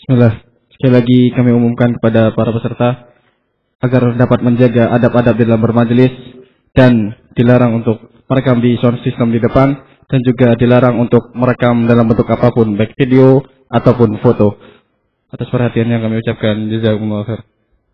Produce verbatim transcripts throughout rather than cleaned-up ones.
Bismillah. Sekali lagi kami umumkan kepada para peserta agar dapat menjaga adab-adab di dalam bermajelis dan dilarang untuk merekam di sound system di depan dan juga dilarang untuk merekam dalam bentuk apapun baik video ataupun foto. Atas perhatiannya kami ucapkan jazakumullah khair.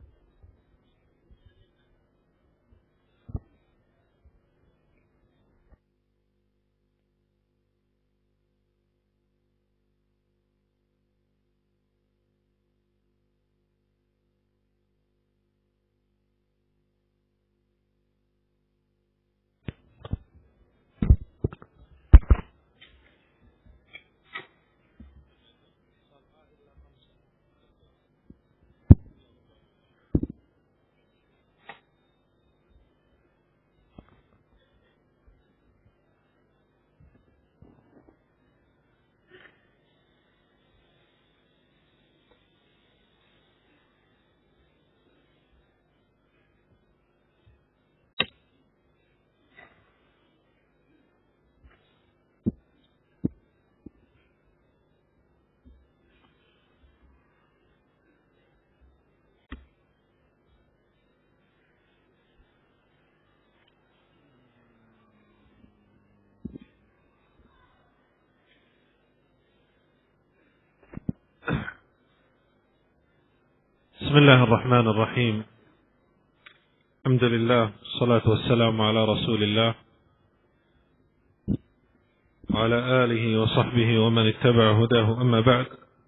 بسم الله الرحمن الرحيم. الحمد لله والصلاة والسلام على رسول الله وعلى آله وصحبه ومن اتبع هداه. أما بعد،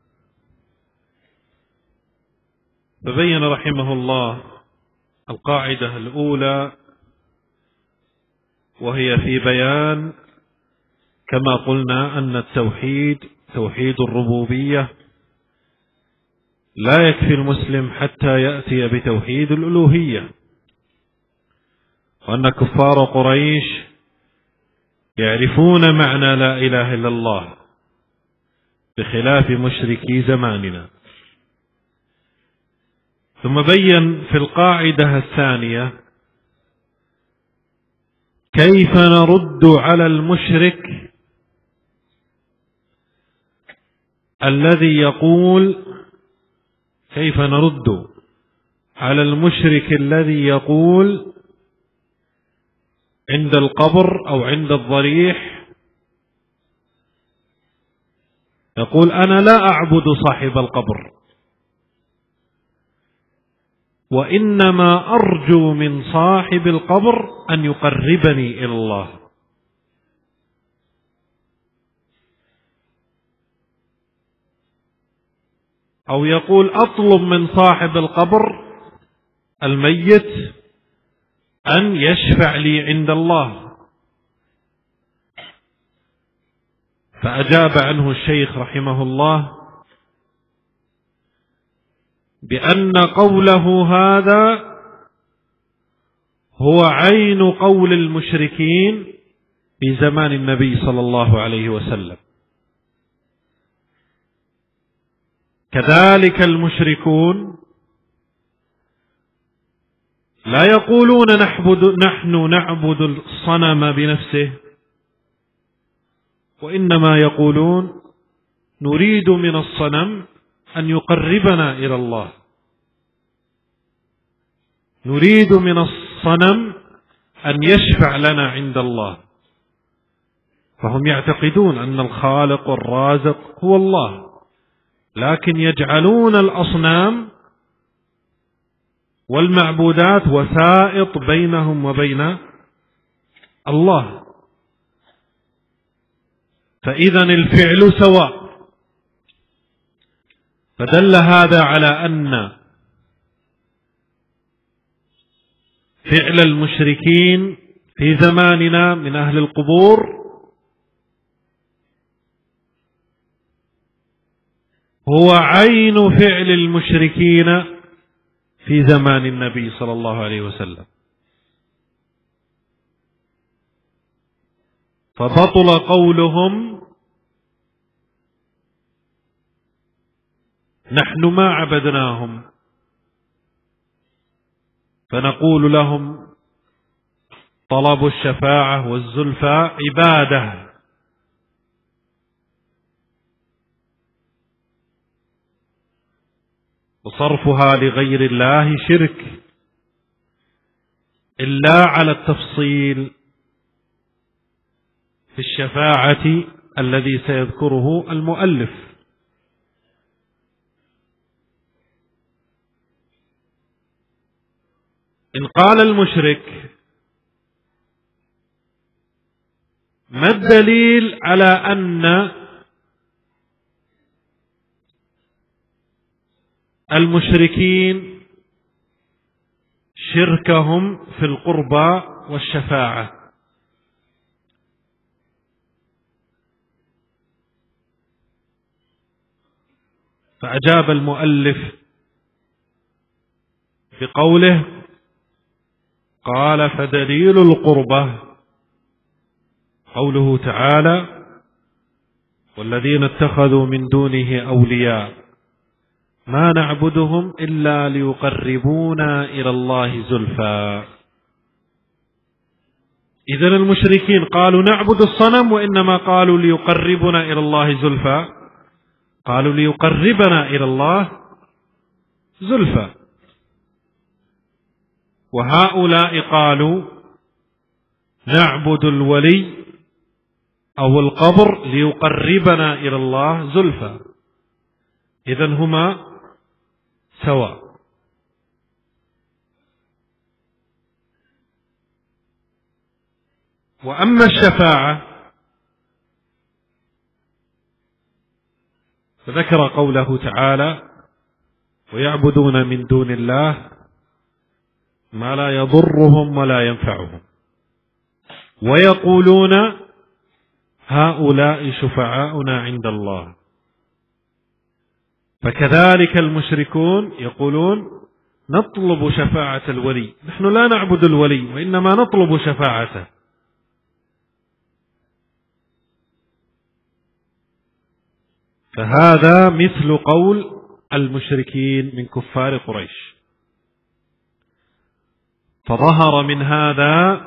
فبين رحمه الله القاعدة الأولى، وهي في بيان كما قلنا أن التوحيد توحيد الربوبية لا يكفي المسلم حتى يأتي بتوحيد الألوهية، وأن كفار قريش يعرفون معنى لا إله إلا الله بخلاف مشركي زماننا. ثم بين في القاعدة الثانية كيف نرد على المشرك الذي يقول كيف نرد على المشرك الذي يقول عند القبر أو عند الضريح، يقول أنا لا أعبد صاحب القبر، وإنما أرجو من صاحب القبر أن يقربني إلى الله. أو يقول أطلب من صاحب القبر الميت أن يشفع لي عند الله. فأجاب عنه الشيخ رحمه الله بأن قوله هذا هو عين قول المشركين في زمان النبي صلى الله عليه وسلم. كذلك المشركون لا يقولون نعبد نحن نعبد الصنم بنفسه، وإنما يقولون نريد من الصنم أن يقربنا إلى الله، نريد من الصنم أن يشفع لنا عند الله. فهم يعتقدون أن الخالق والرازق هو الله، لكن يجعلون الأصنام والمعبودات وسائط بينهم وبين الله. فإذا الفعل سواء. فدل هذا على أن فعل المشركين في زماننا من أهل القبور هو عين فعل المشركين في زمان النبي صلى الله عليه وسلم. فبطل قولهم نحن ما عبدناهم، فنقول لهم طلب الشفاعة والزلفى عبادة، وصرفها لغير الله شرك، إلا على التفصيل في الشفاعة الذي سيذكره المؤلف. إن قال المشرك: ما الدليل على أن المشركين شركهم في القربى والشفاعة؟ فأجاب المؤلف بقوله: قال: فدليل القربة قوله تعالى: والذين اتخذوا من دونه أولياء ما نعبدهم إلا ليقربونا إلى الله زلفى. إذن المشركين قالوا نعبد الصنم، وإنما قالوا ليقربنا إلى الله زلفى، قالوا ليقربنا إلى الله زلفى. وهؤلاء قالوا نعبد الولي أو القبر ليقربنا إلى الله زلفى. إذن هما سواء. وأما الشفاعة فذكر قوله تعالى: ويعبدون من دون الله ما لا يضرهم ولا ينفعهم ويقولون هؤلاء شفعاؤنا عند الله. فكذلك المشركون يقولون نطلب شفاعة الولي، نحن لا نعبد الولي وإنما نطلب شفاعته. فهذا مثل قول المشركين من كفار قريش. فظهر من هذا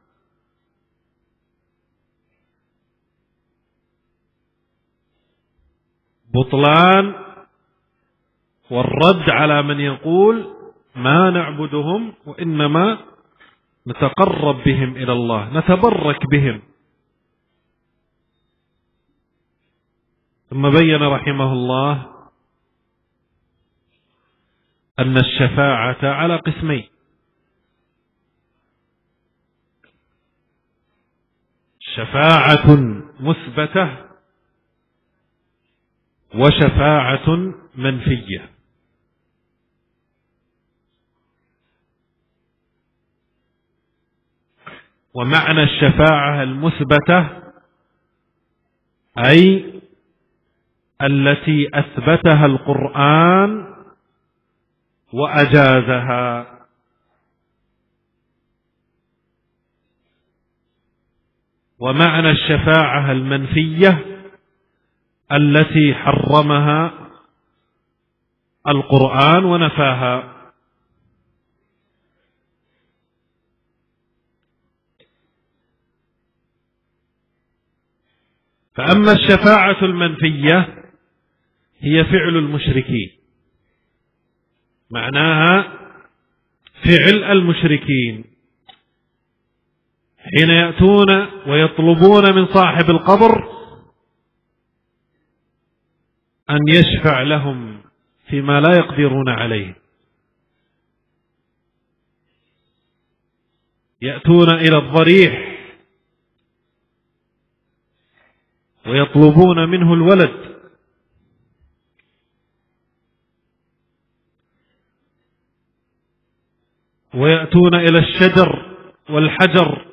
بطلان والرد على من يقول ما نعبدهم وإنما نتقرب بهم إلى الله، نتبرك بهم. ثم بين رحمه الله أن الشفاعة على قسمين: شفاعة مثبتة وشفاعة منفية. ومعنى الشفاعة المثبتة أي التي أثبتها القرآن وأجازها، ومعنى الشفاعة المنفية التي حرمها القرآن ونفاها. فأما الشفاعة المنفية هي فعل المشركين، معناها فعل المشركين حين يأتون ويطلبون من صاحب القبر أن يشفع لهم فيما لا يقدرون عليه. يأتون إلى الضريح ويطلبون منه الولد، ويأتون إلى الشجر والحجر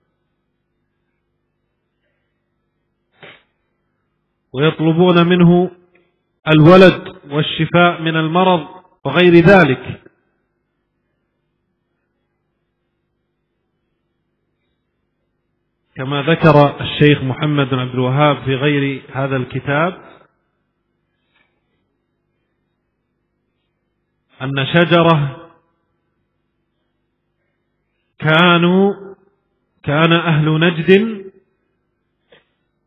ويطلبون منه الولد والشفاء من المرض وغير ذلك. كما ذكر الشيخ محمد بن عبد الوهاب في غير هذا الكتاب أن شجرة كانوا كان أهل نجد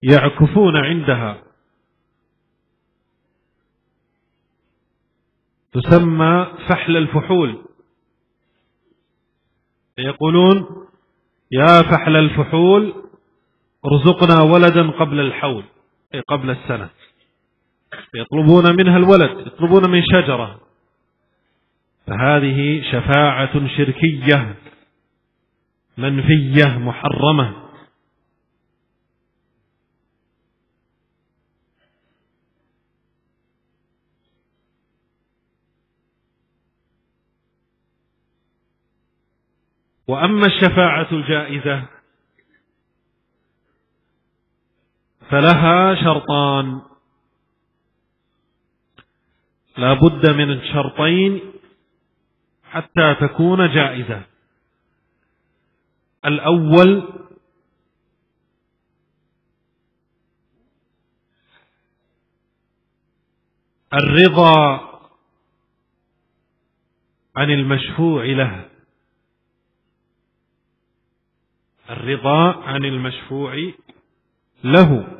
يعكفون عندها، تسمى فحل الفحول. يقولون يا فحل الفحول ارزقنا ولدا قبل الحول، أي قبل السنة. يطلبون منها الولد، يطلبون من شجرة. فهذه شفاعة شركية منفية محرمة. وأما الشفاعة الجائزة فلها شرطان، لا بد من الشرطين حتى تكون جائزة. الأول الرضا عن المشفوع له، الرضا عن المشفوع له.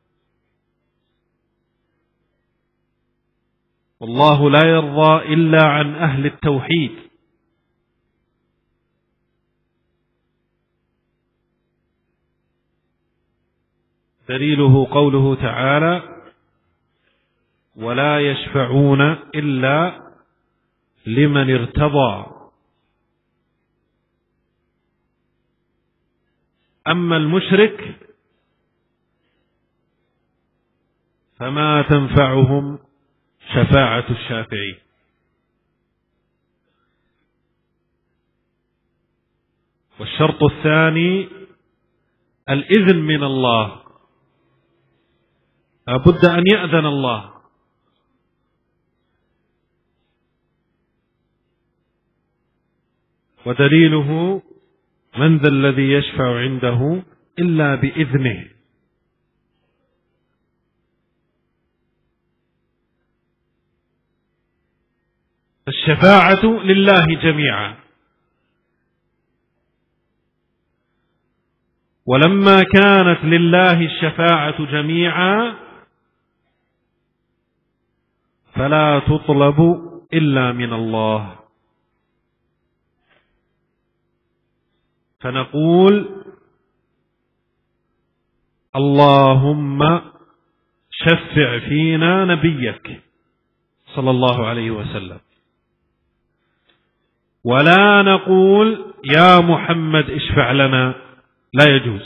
والله لا يرضى إلا عن أهل التوحيد. دليله قوله تعالى ولا يشفعون إلا لمن ارتضى. أما المشرك فما تنفعهم شفاعة الشافعين. والشرط الثاني الإذن من الله، لابد أن يأذن الله. ودليله من ذا الذي يشفع عنده إلا بإذنه. الشفاعة لله جميعا. ولما كانت لله الشفاعة جميعا فلا تطلب إلا من الله. فنقول اللهم شفع فينا نبيك صلى الله عليه وسلم، ولا نقول يا محمد اشفع لنا، لا يجوز.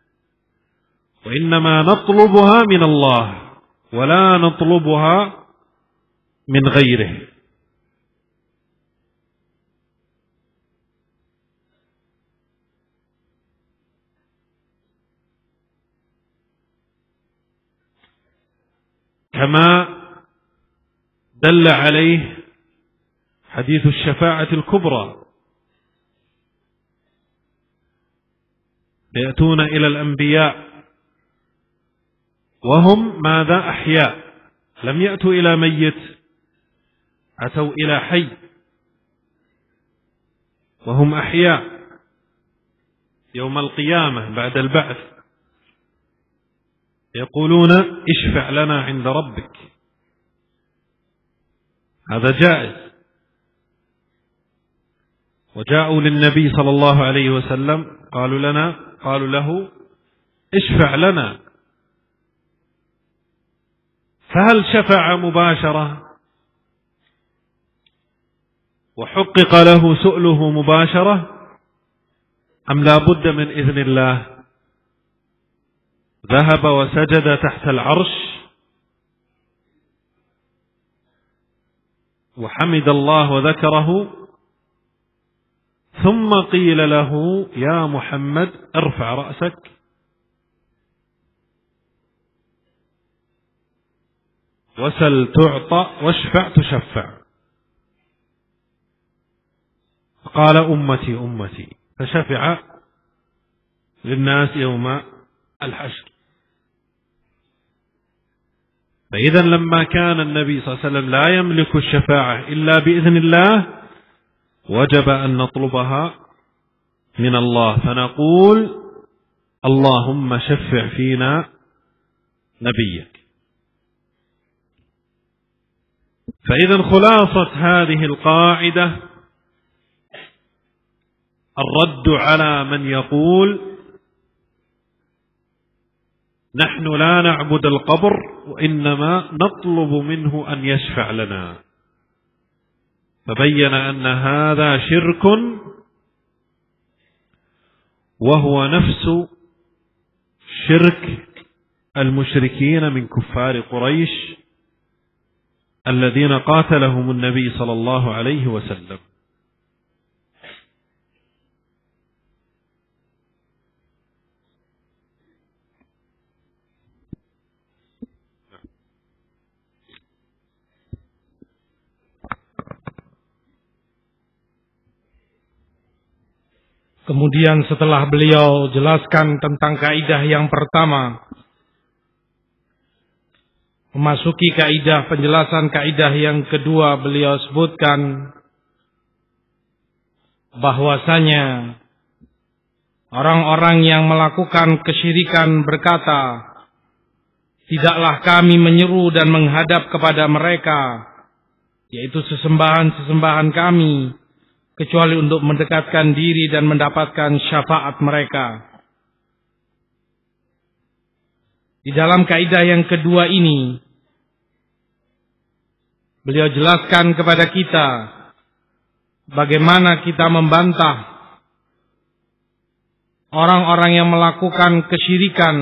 وإنما نطلبها من الله ولا نطلبها من غيره. كما دل عليه حديث الشفاعة الكبرى. يأتون إلى الأنبياء وهم ماذا؟ أحياء، لم يأتوا إلى ميت، أتوا إلى حي وهم أحياء يوم القيامة بعد البعث. يقولون اشفع لنا عند ربك. هذا جائز. وجاءوا للنبي صلى الله عليه وسلم قالوا لنا قالوا له اشفع لنا. فهل شفع مباشرة وحقق له سؤله مباشرة أم لا بد من إذن الله؟ ذهب وسجد تحت العرش وحمد الله وذكره، ثم قيل له يا محمد ارفع رأسك وسل تعطى واشفع تشفع. قال أمتي أمتي، فشفع للناس يوم الحشر. فإذا لما كان النبي صلى الله عليه وسلم لا يملك الشفاعة إلا بإذن الله وجب أن نطلبها من الله. فنقول اللهم شفع فينا نبيك. فإذا خلاصة هذه القاعدة الرد على من يقول نحن لا نعبد القبر وإنما نطلب منه أن يشفع لنا، فبين أن هذا شرك وهو نفس شرك المشركين من كفار قريش الذين قاتلهم النبي صلى الله عليه وسلم. Kemudian setelah beliau jelaskan tentang kaidah yang pertama, memasuki kaidah penjelasan kaidah yang kedua, beliau sebutkan bahwasanya orang-orang yang melakukan kesyirikan berkata, tidaklah kami menyeru dan menghadap kepada mereka, yaitu sesembahan-sesembahan kami, kecuali untuk mendekatkan diri dan mendapatkan syafaat mereka. Di dalam kaidah yang kedua ini, beliau jelaskan kepada kita bagaimana kita membantah orang-orang yang melakukan kesyirikan,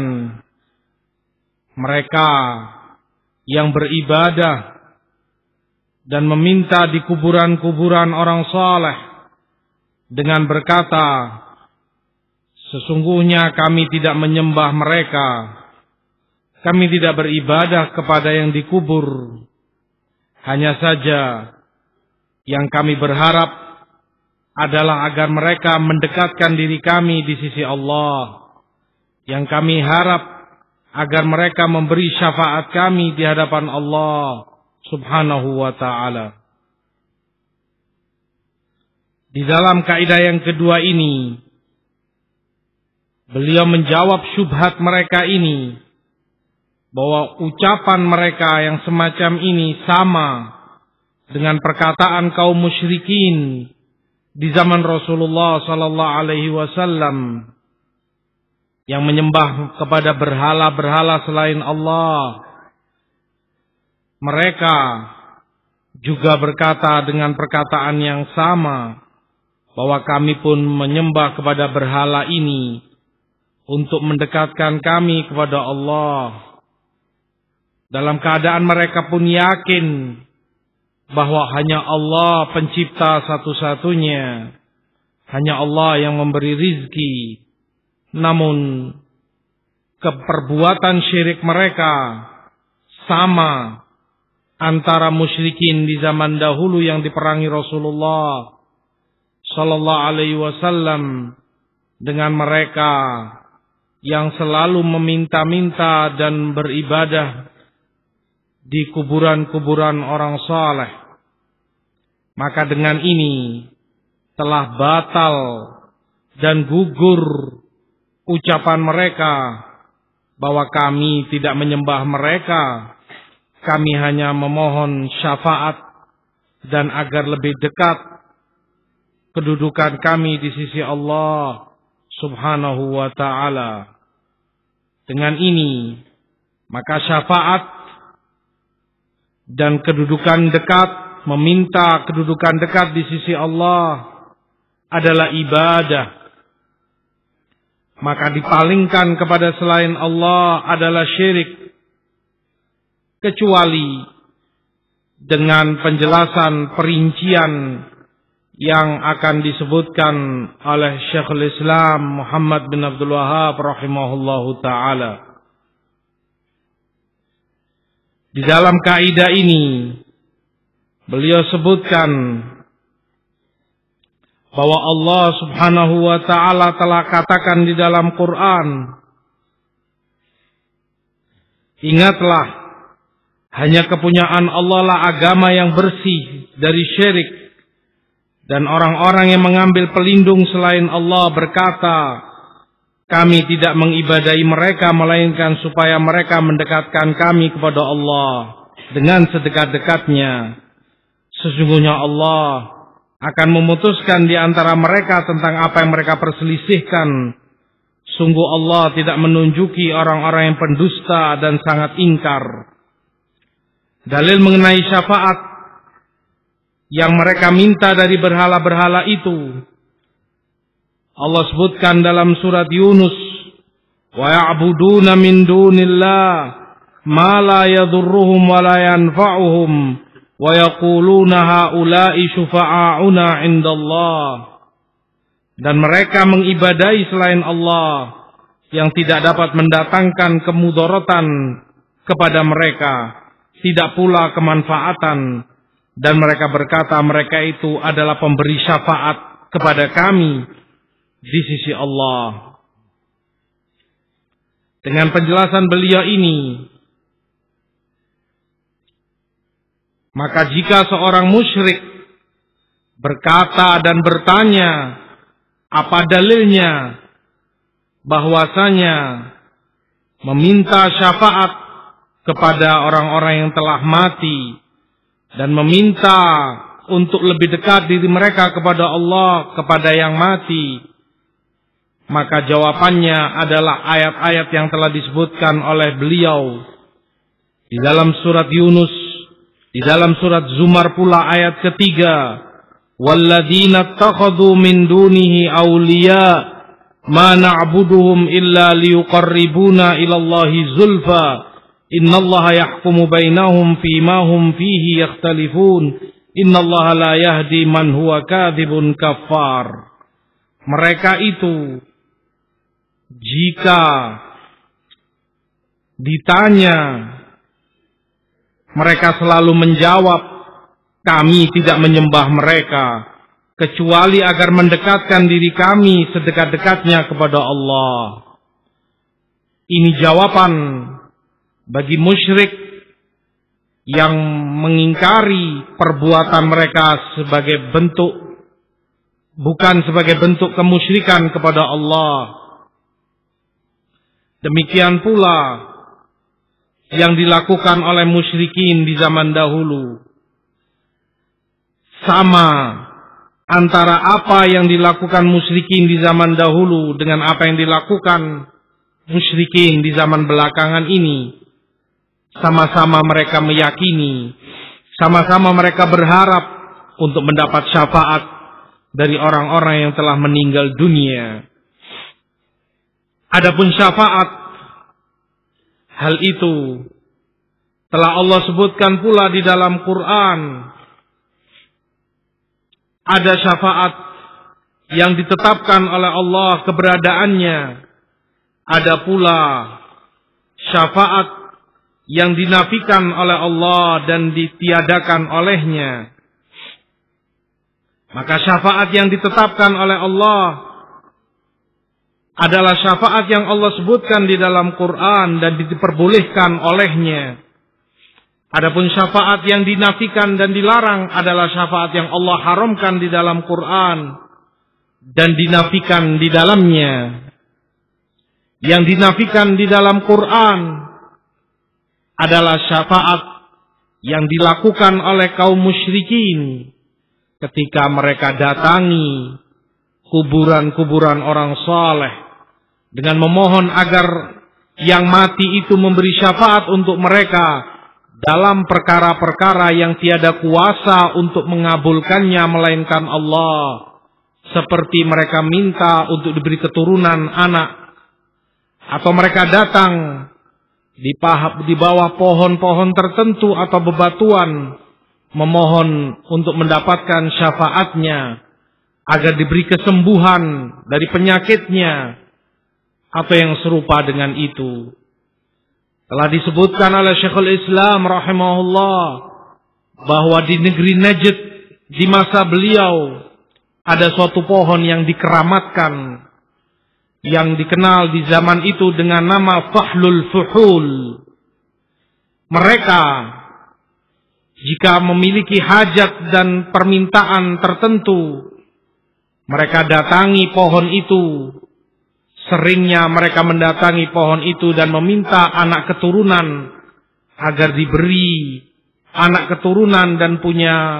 mereka yang beribadah dan meminta di kuburan-kuburan orang saleh dengan berkata, sesungguhnya kami tidak menyembah mereka, kami tidak beribadah kepada yang dikubur, hanya saja yang kami berharap adalah agar mereka mendekatkan diri kami di sisi Allah, yang kami harap agar mereka memberi syafaat kami di hadapan Allah Subhanahu wa ta'ala. Di dalam kaidah yang kedua ini, beliau menjawab syubhat mereka ini, bahwa ucapan mereka yang semacam ini sama dengan perkataan kaum musyrikin di zaman Rasulullah sallallahu alaihi wasallam yang menyembah kepada berhala-berhala selain Allah. Mereka juga berkata dengan perkataan yang sama, bahwa kami pun menyembah kepada berhala ini untuk mendekatkan kami kepada Allah. Dalam keadaan mereka pun yakin bahwa hanya Allah pencipta satu-satunya, hanya Allah yang memberi rizki. Namun keperbuatan syirik mereka sama antara musyrikin di zaman dahulu yang diperangi Rasulullah sallallahu alaihi wasallam dengan mereka yang selalu meminta-minta dan beribadah di kuburan-kuburan orang saleh. Maka dengan ini telah batal dan gugur ucapan mereka bahwa kami tidak menyembah mereka, kami hanya memohon syafaat dan agar lebih dekat kedudukan kami di sisi Allah Subhanahu wa ta'ala. Dengan ini, maka syafaat dan kedudukan dekat, meminta kedudukan dekat di sisi Allah adalah ibadah. Maka dipalingkan kepada selain Allah adalah syirik, kecuali dengan penjelasan perincian yang akan disebutkan oleh Syekhul Islam Muhammad bin Abdul Wahhab rahimahullahu ta'ala. Di dalam kaidah ini beliau sebutkan bahwa Allah Subhanahu wa ta'ala telah katakan di dalam Quran, ingatlah, hanya kepunyaan Allah lah agama yang bersih dari syirik, dan orang-orang yang mengambil pelindung selain Allah berkata, kami tidak mengibadahi mereka melainkan supaya mereka mendekatkan kami kepada Allah dengan sedekat-dekatnya. Sesungguhnya Allah akan memutuskan di antara mereka tentang apa yang mereka perselisihkan. Sungguh Allah tidak menunjuki orang-orang yang pendusta dan sangat ingkar. Dalil mengenai syafaat yang mereka minta dari berhala-berhala itu, Allah sebutkan dalam surat Yunus, wa ya'buduna min dunillah ma la yadurruhum wa la yanfa'uhum wa yaquluna haula'i syufa'auna 'indallah. Dan mereka mengibadahi selain Allah yang tidak dapat mendatangkan kemudaratan kepada mereka, tidak pula kemanfaatan, dan mereka berkata mereka itu adalah pemberi syafaat kepada kami di sisi Allah. Dengan penjelasan beliau ini, maka jika seorang musyrik berkata dan bertanya apa dalilnya bahwasanya meminta syafaat kepada orang-orang yang telah mati dan meminta untuk lebih dekat diri mereka kepada Allah, kepada yang mati, maka jawabannya adalah ayat-ayat yang telah disebutkan oleh beliau di dalam surat Yunus, di dalam surat Zumar pula ayat ketiga, walladzina ittakhadhu min dunihi awliya ma na'buduhum illa liyuqarribuna ila Allahi zulfa innallaha yahkumu bainahum fima hum fihi yakhtalifun innallaha la yahdi man huwa kadzibun kafar. Mereka itu jika ditanya mereka selalu menjawab, kami tidak menyembah mereka kecuali agar mendekatkan diri kami sedekat-dekatnya kepada Allah. Ini jawaban bagi musyrik yang mengingkari perbuatan mereka sebagai bentuk, bukan sebagai bentuk kemusyrikan kepada Allah. Demikian pula yang dilakukan oleh musyrikin di zaman dahulu. Sama antara apa yang dilakukan musyrikin di zaman dahulu dengan apa yang dilakukan musyrikin di zaman belakangan ini. Sama-sama mereka meyakini, sama-sama mereka berharap untuk mendapat syafaat dari orang-orang yang telah meninggal dunia. Adapun syafaat, hal itu telah Allah sebutkan pula di dalam Quran. Ada syafaat yang ditetapkan oleh Allah keberadaannya. Ada pula syafaat yang dinafikan oleh Allah dan ditiadakan olehnya. Maka syafaat yang ditetapkan oleh Allah adalah syafaat yang Allah sebutkan di dalam Quran dan diperbolehkan olehnya. Adapun syafaat yang dinafikan dan dilarang adalah syafaat yang Allah haramkan di dalam Quran dan dinafikan di dalamnya. Yang dinafikan di dalam Quran adalah syafaat yang dilakukan oleh kaum musyrikin ketika mereka datangi kuburan-kuburan orang saleh dengan memohon agar yang mati itu memberi syafaat untuk mereka dalam perkara-perkara yang tiada kuasa untuk mengabulkannya melainkan Allah. Seperti mereka minta untuk diberi keturunan anak, atau mereka datang di, pahap, di bawah pohon-pohon tertentu atau bebatuan memohon untuk mendapatkan syafaatnya agar diberi kesembuhan dari penyakitnya atau yang serupa dengan itu. Telah disebutkan oleh Syekhul Islam rahimahullah bahwa di negeri Najd di masa beliau ada suatu pohon yang dikeramatkan yang dikenal di zaman itu dengan nama Fahlul Fuhul. Mereka jika memiliki hajat dan permintaan tertentu, mereka datangi pohon itu. Seringnya mereka mendatangi pohon itu dan meminta anak keturunan agar diberi anak keturunan dan punya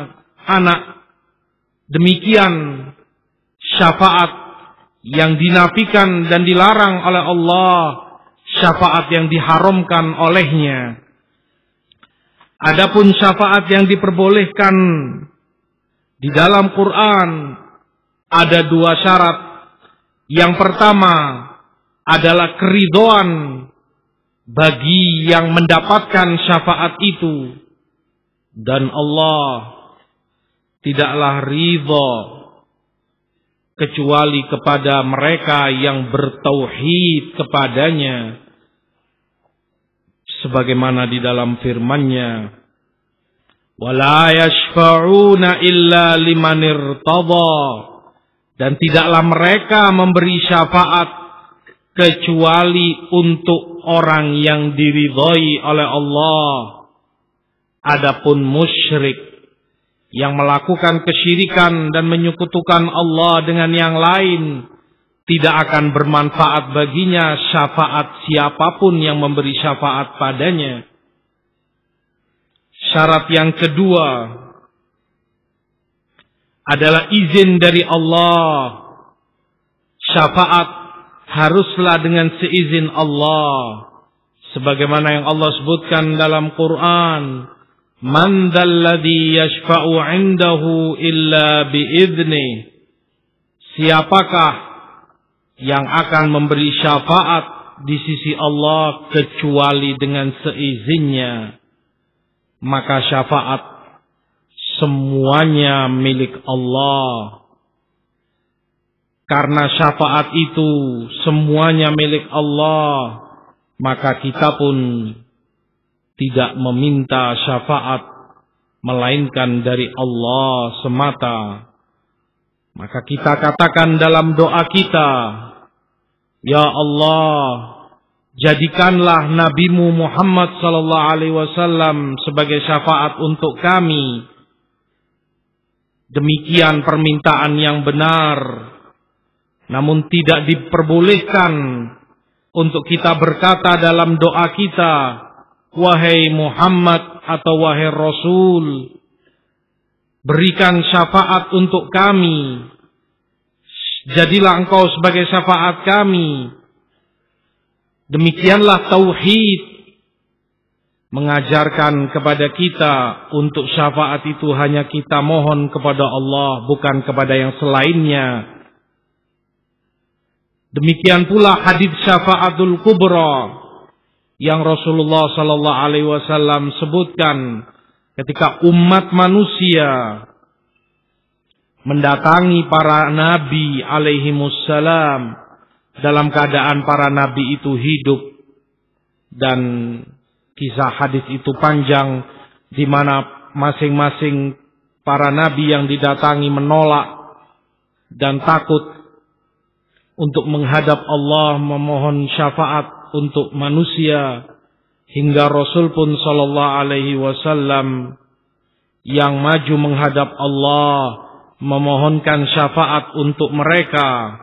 anak. Demikian syafaat yang dinafikan dan dilarang oleh Allah, syafaat yang diharamkan olehnya. Adapun syafaat yang diperbolehkan di dalam Quran ada dua syarat. Yang pertama adalah keridhaan bagi yang mendapatkan syafaat itu, dan Allah tidaklah ridha kecuali kepada mereka yang bertauhid kepadanya, sebagaimana di dalam firman-Nya, wala yashfa'una illa liman irtada, dan tidaklah mereka memberi syafaat kecuali untuk orang yang diridhai oleh Allah. Adapun musyrik yang melakukan kesyirikan dan menyekutukan Allah dengan yang lain, tidak akan bermanfaat baginya syafaat siapapun yang memberi syafaat padanya. Syarat yang kedua adalah izin dari Allah. Syafaat haruslah dengan seizin Allah, sebagaimana yang Allah sebutkan dalam Quran, man dzalladzi yashfa'u 'indahu illa bi'idznih. Siapakah yang akan memberi syafaat di sisi Allah kecuali dengan seizinnya? Maka syafaat semuanya milik Allah. Karena syafaat itu semuanya milik Allah, maka kita pun tidak meminta syafaat melainkan dari Allah semata. Maka kita katakan dalam doa kita, ya Allah, jadikanlah Nabi-Mu Muhammad sallallahu alaihi wasallam sebagai syafaat untuk kami. Demikian permintaan yang benar. Namun tidak diperbolehkan untuk kita berkata dalam doa kita, wahai Muhammad atau wahai Rasul, berikan syafaat untuk kami. Jadilah engkau sebagai syafaat kami. Demikianlah tauhid mengajarkan kepada kita untuk syafaat itu hanya kita mohon kepada Allah, bukan kepada yang selainnya. Demikian pula hadits syafaatul kubra yang Rasulullah sallallahu alaihi wasallam sebutkan ketika umat manusia mendatangi para nabi alaihimussalam dalam keadaan para nabi itu hidup, dan kisah hadis itu panjang di mana masing-masing para nabi yang didatangi menolak dan takut untuk menghadap Allah memohon syafaat untuk manusia, hingga Rasul pun sallallahu alaihi wasallam yang maju menghadap Allah memohonkan syafaat untuk mereka.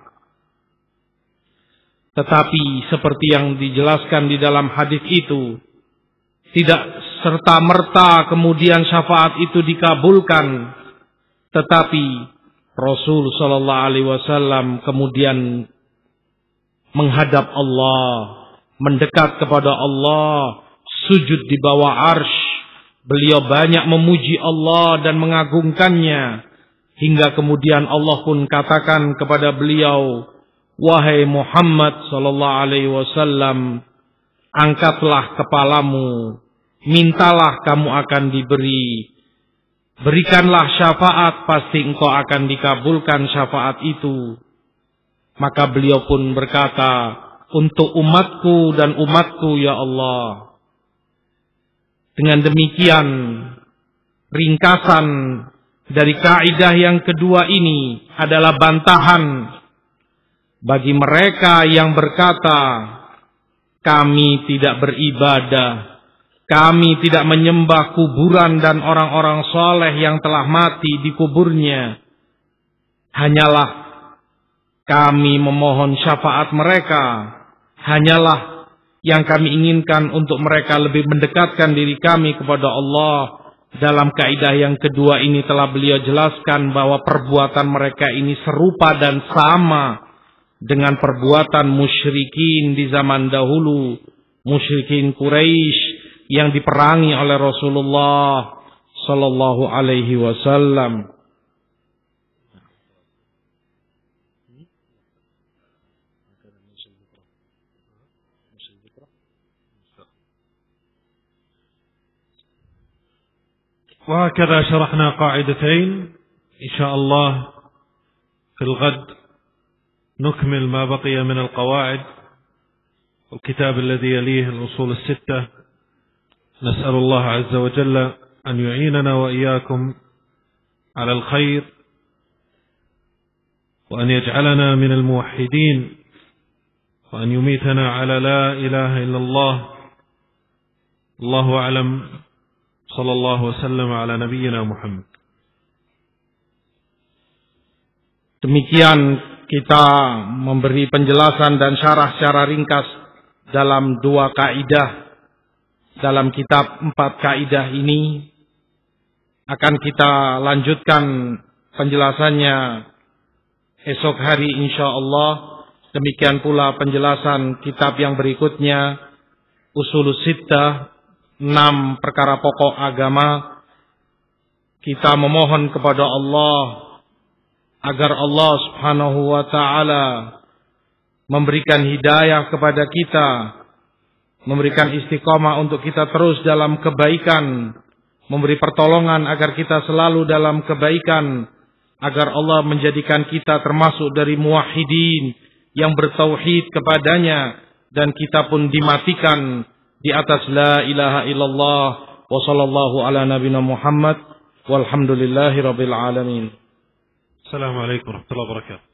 Tetapi seperti yang dijelaskan di dalam hadis itu, tidak serta-merta kemudian syafaat itu dikabulkan, tetapi Rasul sallallahu alaihi wasallam kemudian menghadap Allah, mendekat kepada Allah, sujud di bawah arsy. Beliau banyak memuji Allah dan mengagungkannya, hingga kemudian Allah pun katakan kepada beliau, wahai Muhammad sallallahu alaihi wasallam, angkatlah kepalamu, mintalah kamu akan diberi. Berikanlah syafaat, pasti engkau akan dikabulkan syafaat itu. Maka beliau pun berkata, untuk umatku dan umatku ya Allah. Dengan demikian, ringkasan dari kaidah yang kedua ini adalah bantahan bagi mereka yang berkata, kami tidak beribadah, kami tidak menyembah kuburan dan orang-orang soleh yang telah mati di kuburnya. Hanyalah kami memohon syafaat mereka. Hanyalah yang kami inginkan untuk mereka lebih mendekatkan diri kami kepada Allah Dalam kaidah yang kedua ini telah beliau jelaskan bahwa perbuatan mereka ini serupa dan sama dengan perbuatan musyrikin di zaman dahulu, musyrikin Quraisy yang diperangi oleh Rasulullah sallallahu alaihi wasallam. وهكذا شرحنا قاعدتين إن شاء الله في الغد نكمل ما بقي من القواعد والكتاب الذي يليه الأصول الستة. نسأل الله عز وجل أن يعيننا وإياكم على الخير وأن يجعلنا من الموحدين وأن يميتنا على لا إله إلا الله. الله أعلم. صلى الله وسلم على نبينا Muhammad. Demikian kita memberi penjelasan dan syarah secara ringkas dalam dua kaidah dalam kitab empat kaidah ini. Akan kita lanjutkan penjelasannya esok hari insyaallah. Demikian pula penjelasan kitab yang berikutnya, Ushulus Sittah, enam perkara pokok agama. Kita memohon kepada Allah agar Allah Subhanahu wa taala memberikan hidayah kepada kita, memberikan istiqamah untuk kita terus dalam kebaikan, memberi pertolongan agar kita selalu dalam kebaikan, agar Allah menjadikan kita termasuk dari muwahhidin yang bertauhid kepadanya, dan kita pun dimatikan di atas la ilaha illallah wa sallallahu ala nabina Muhammad walhamdulillahi rabbil alamin. Assalamualaikum warahmatullahi wabarakatuh.